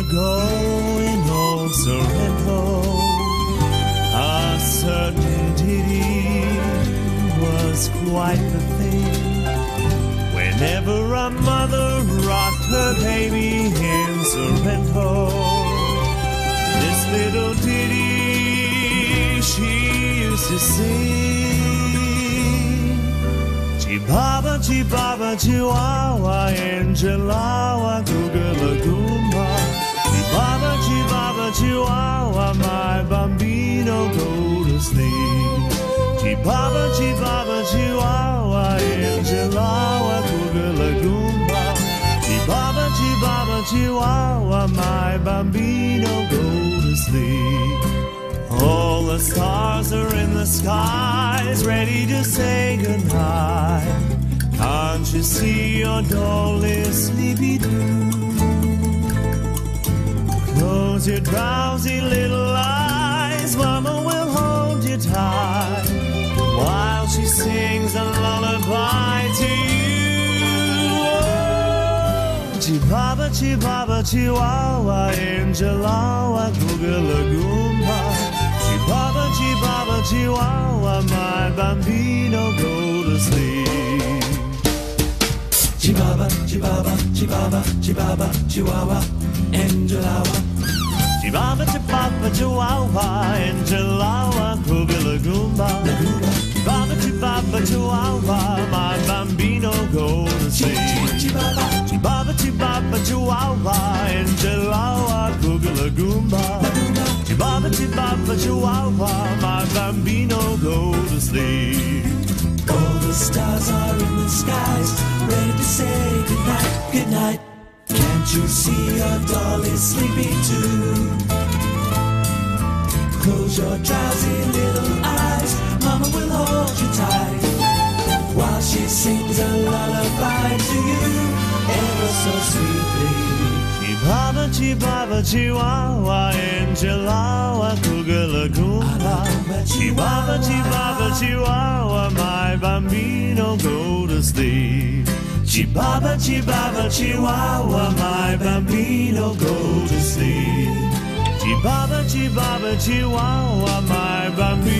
going old Sorrento, a certain ditty was quite the thing. Whenever a mother rocked her baby in Sorrento, this little ditty she used to sing. Chibaba, chibaba, chihuahua, Angelawa, Google Goomba. Chibaba, chibaba, chihuahua, my bambino, go to sleep. Chibaba, chibaba, chihuahua, Angelawa, Google Goomba. Chibaba, chibaba, chihuahua, my bambino, go to sleep. All the stars are in the skies, ready to say goodnight. Can't you see your doll is sleepy too? Close your drowsy little eyes, Mama will hold you tight while she sings a lullaby to you. Oh, chibaba, chibaba, chihuahua, Angelawa, Google Goomba. Chibaba, chibaba, chihuahua, my bambino, go to sleep. Chibaba, chibaba, chibaba, chibaba, chihuahua, Angelawa. Chibaba, chibaba, chihuahua, Angelawa, Google Goomba. Chibaba, chibaba, chihuahua, my bambino, go to sleep. Chibaba, chibaba, chibaba, chihuahua, Angelawa, Google Goomba. Chibaba, chibaba, chihuahua, my bambino, go to sleep. All the stars are in the skies, ready to say goodnight, goodnight. Can't you see your doll is sleepy too? Close your drowsy little eyes, Mama will hold you tight while she sings a lullaby to you, ever so sweetly. Chibaba, chibaba, chihuahua, Angelawa, Google Goomba. Chibaba, chibaba, chihuahua, my bambino, go to sleep. Chibaba, chibaba, chihuahua, my bambino, go to sleep. Chibaba, chibaba, chihuahua, my bambino.